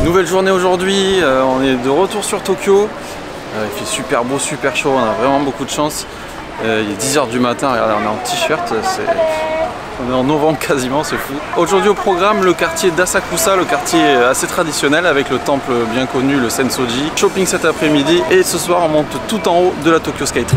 Nouvelle journée aujourd'hui, on est de retour sur Tokyo. Il fait super beau, super chaud, on a vraiment beaucoup de chance. Il est 10 h du matin, regardez, on est en t-shirt, on est en novembre quasiment, c'est fou. Aujourd'hui au programme, le quartier d'Asakusa, le quartier assez traditionnel avec le temple bien connu, le Sensoji. Shopping cet après-midi et ce soir on monte tout en haut de la Tokyo Skytree.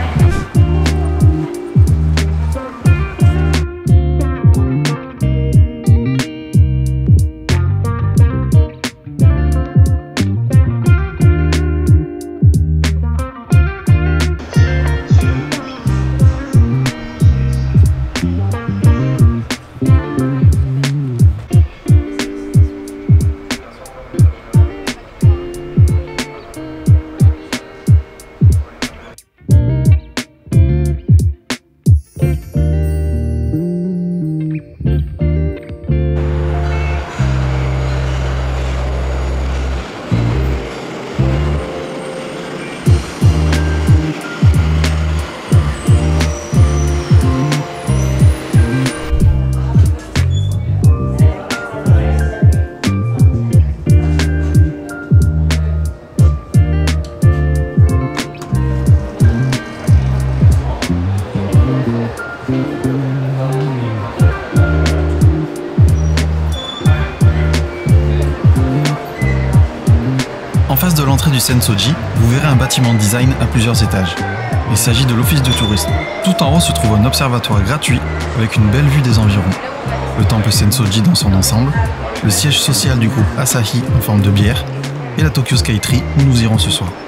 En face de l'entrée du Sensoji, vous verrez un bâtiment de design à plusieurs étages. Il s'agit de l'office de tourisme. Tout en haut se trouve un observatoire gratuit avec une belle vue des environs. Le temple Sensoji dans son ensemble, le siège social du groupe Asahi en forme de bière et la Tokyo Skytree où nous irons ce soir.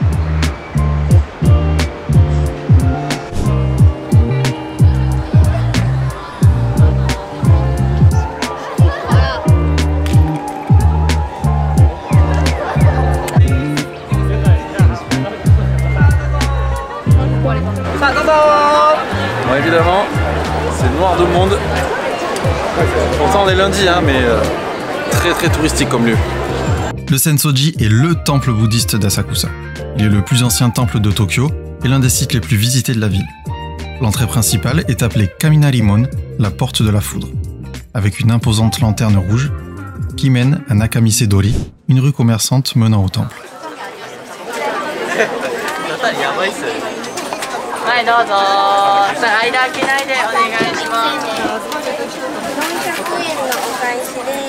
Bon, évidemment, c'est noir de monde. Pourtant on est lundi, hein, mais très touristique comme lieu. Le Sensoji est le temple bouddhiste d'Asakusa. Il est le plus ancien temple de Tokyo et l'un des sites les plus visités de la ville. L'entrée principale est appelée Kaminarimon, la porte de la foudre, avec une imposante lanterne rouge qui mène à Nakamise-dori, une rue commerçante menant au temple. はい、どうぞ。間開けないでお願いします。400円のお返しです。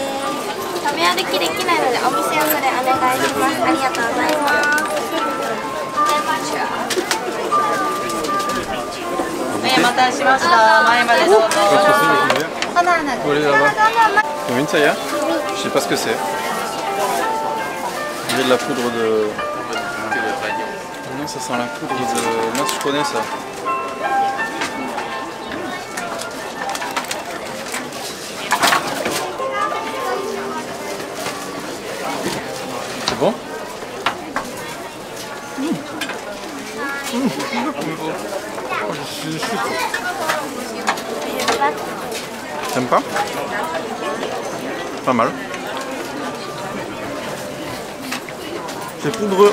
食べ歩きできないのでお店奥でお願いします。ありがとうございます。お待たせしました。前までどうぞ。 Combien ça y est? Je sais pas ce que c'est. Il y a de la poudre de... Non, ça sent la poudre de... Moi je connais ça. C'est bon? T'aimes pas? Pas mal. C'est poudreux.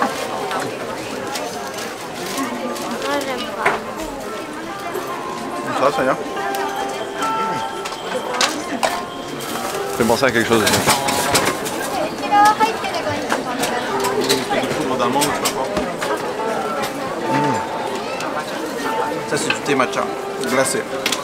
Ça y est. Ça fait penser à quelque chose aussi. Ça c'est du thé matcha glacé.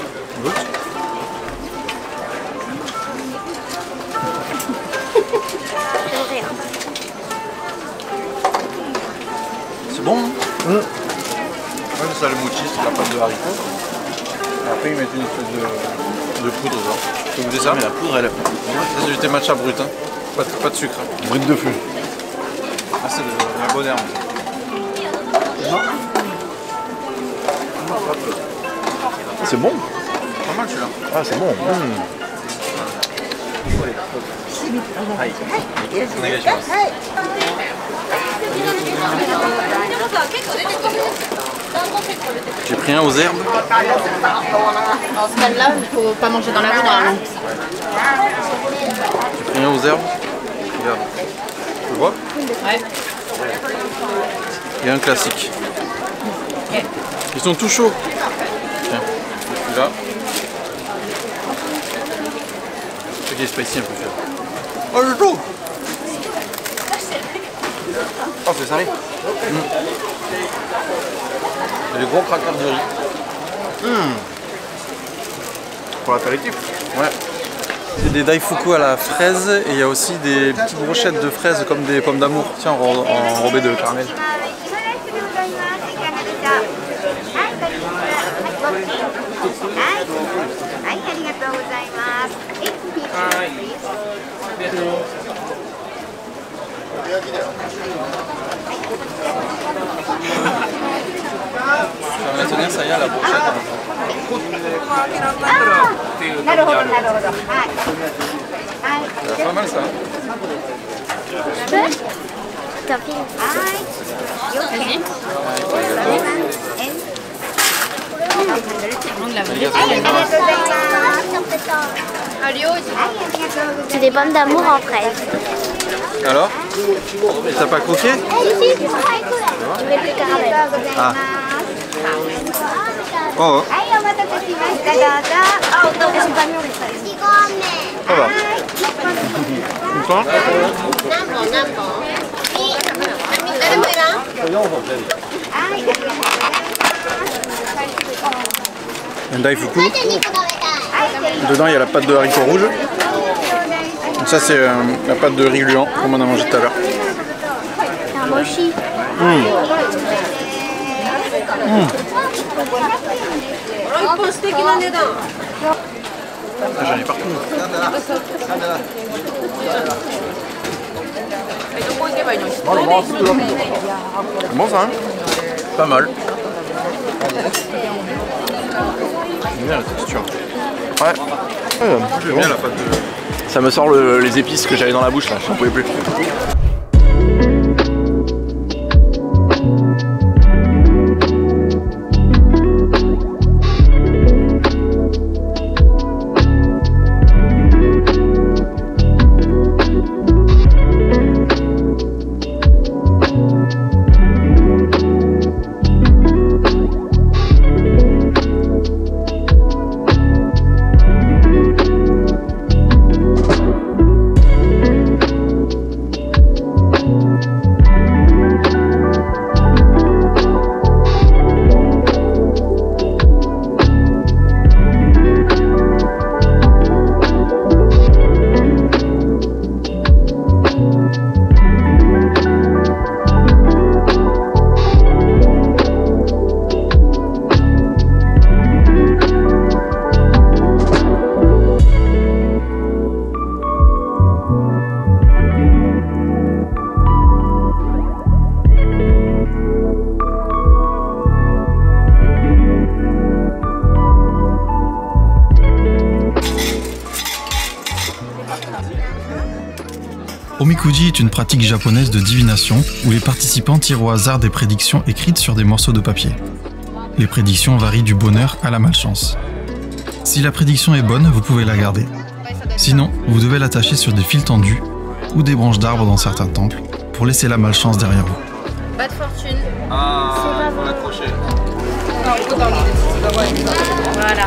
C'est bon, hein? Ouais, c'est ça le mochi, c'est la pâte de haricots. Et après ils mettent une espèce de poudre genre. Je vous dis ça, mais la poudre elle est... Ça c'est du thé matcha brut, hein. Pas de sucre. Hein. Brut de fût. Ah c'est de la bonne herbe. C'est bon. Pas mal celui-là. Ah c'est bon. J'ai pris un aux herbes. Dans ce cas-là, il ne faut pas manger dans la rue normalement. J'ai pris un aux herbes. Regarde. Tu vois? Ouais. Et un classique. Okay. Ils sont tout chauds. Tiens, celui-là. C'est qui est spicy un peu. Oh le chaud! salé. Et les gros craqueurs de riz. Pour l'apéritif. Ouais. C'est des daifuku à la fraise et il y a aussi des petites brochettes de fraises comme des pommes d'amour, tiens, enrobées de caramel. Ça va tenir, ça y est, la brochette. C'est pas mal ça. C'est des pommes d'amour en fraise. Alors? Et t'as pas croqué? Je vais le caramel. Ah. Oh. Ça va. Content? Un daifuku. Dedans il y a la pâte de haricots rouges. Donc ça c'est la pâte de riz gluant comme on a mangé tout à l'heure. Un mochi. J'en ai partout. C'est bon ça hein? Pas mal. J'aime bien la texture. Ouais. J'aime bien la pâte de... Ça me sort les épices que j'avais dans la bouche là, j'en pouvais plus. Omikuji est une pratique japonaise de divination où les participants tirent au hasard des prédictions écrites sur des morceaux de papier. Les prédictions varient du bonheur à la malchance. Si la prédiction est bonne, vous pouvez la garder. Sinon, vous devez l'attacher sur des fils tendus ou des branches d'arbres dans certains temples pour laisser la malchance derrière vous. Pas de fortune. Ah, il faut l'accrocher. Voilà.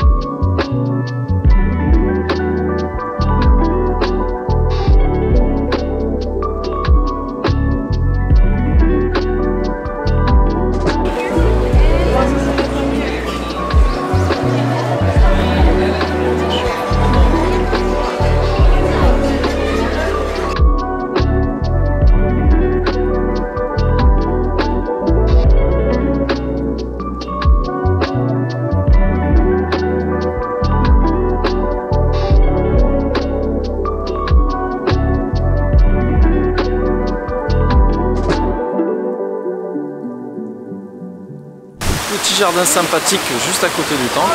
Petit jardin sympathique juste à côté du temple.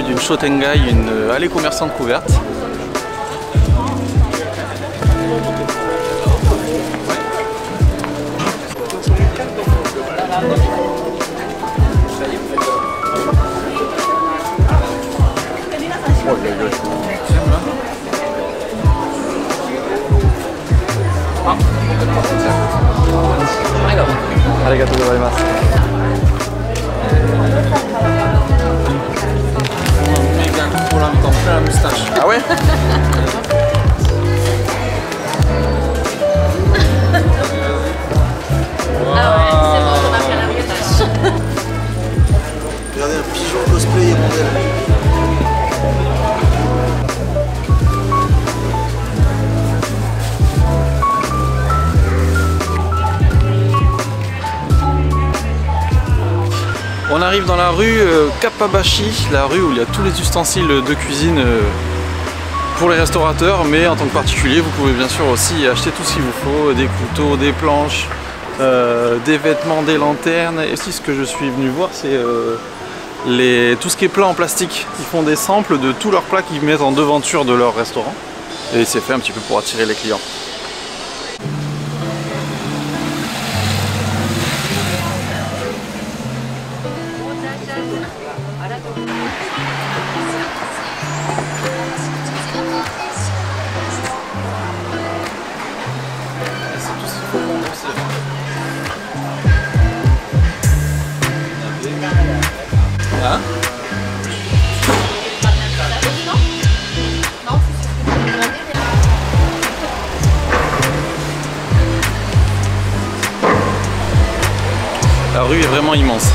Shotengai, une allée commerçante couverte. Oh, il a Arigatou gozaimasu. La moustache. Ah ouais? Ah ouais, c'est bon, on a fait la moustache. Regardez un pigeon cosplay et modèle. On arrive dans la rue Kappabashi, la rue où il y a tous les ustensiles de cuisine pour les restaurateurs, mais en tant que particulier, vous pouvez bien sûr aussi acheter tout ce qu'il vous faut, des couteaux, des planches, des vêtements, des lanternes. Et aussi ce que je suis venu voir, c'est tout ce qui est plat en plastique. Ils font des samples de tous leurs plats qu'ils mettent en devanture de leur restaurant. Et c'est fait un petit peu pour attirer les clients. Hein? La rue est vraiment immense.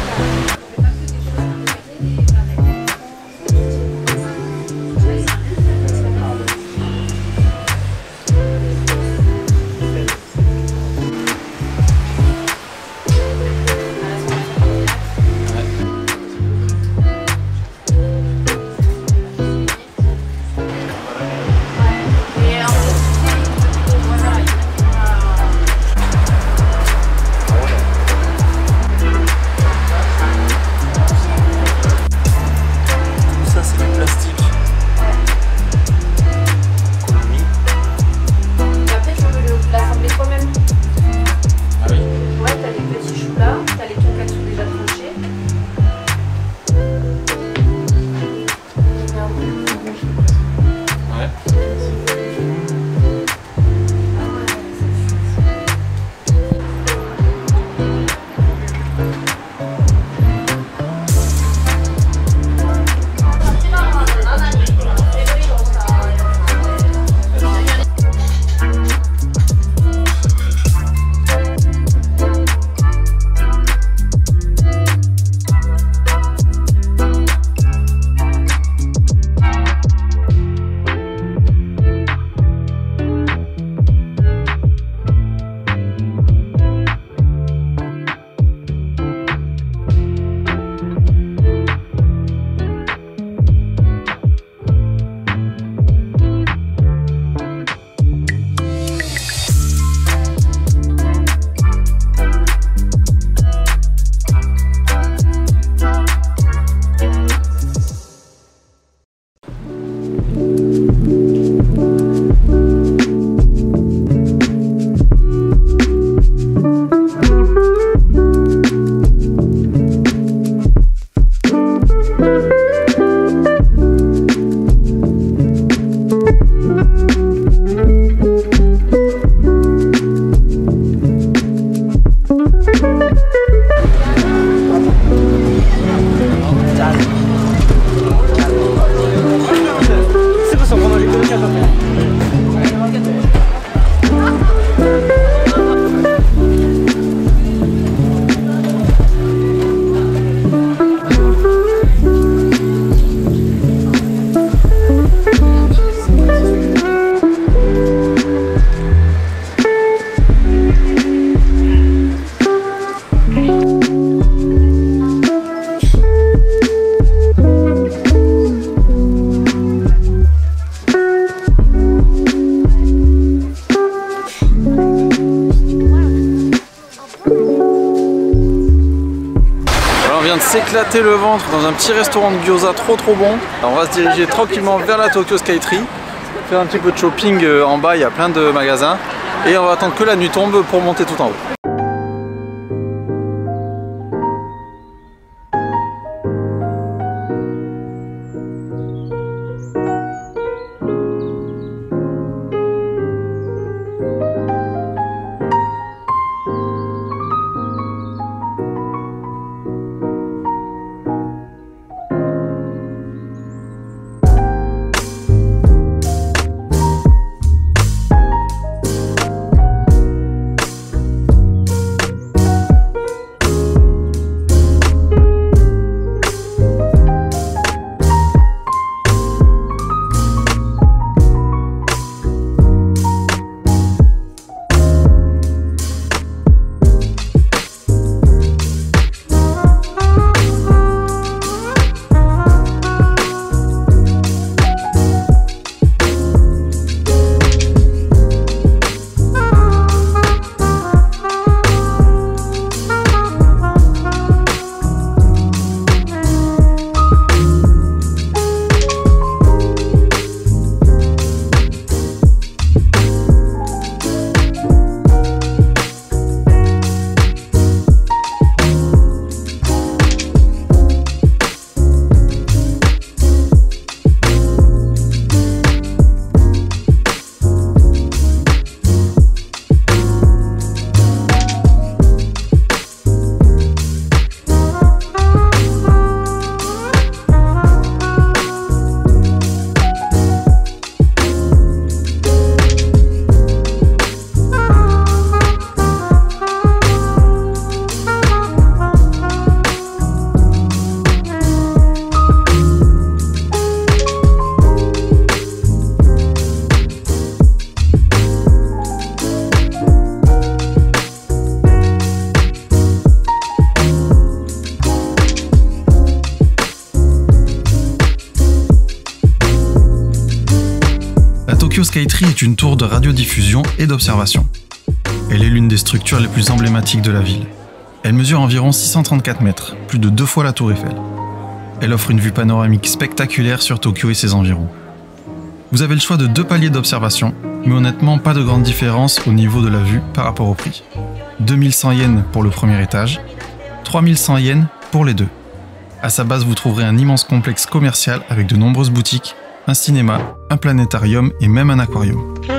S'éclater le ventre dans un petit restaurant de gyoza trop bon. Alors on va se diriger tranquillement vers la Tokyo Skytree, faire un petit peu de shopping en bas, il y a plein de magasins et on va attendre que la nuit tombe pour monter tout en haut. Tokyo Skytree est une tour de radiodiffusion et d'observation. Elle est l'une des structures les plus emblématiques de la ville. Elle mesure environ 634 mètres, plus de 2 fois la tour Eiffel. Elle offre une vue panoramique spectaculaire sur Tokyo et ses environs. Vous avez le choix de 2 paliers d'observation, mais honnêtement pas de grande différence au niveau de la vue par rapport au prix. 2100 yens pour le premier étage, 3100 yens pour les deux. À sa base, vous trouverez un immense complexe commercial avec de nombreuses boutiques, un cinéma, un planétarium et même un aquarium.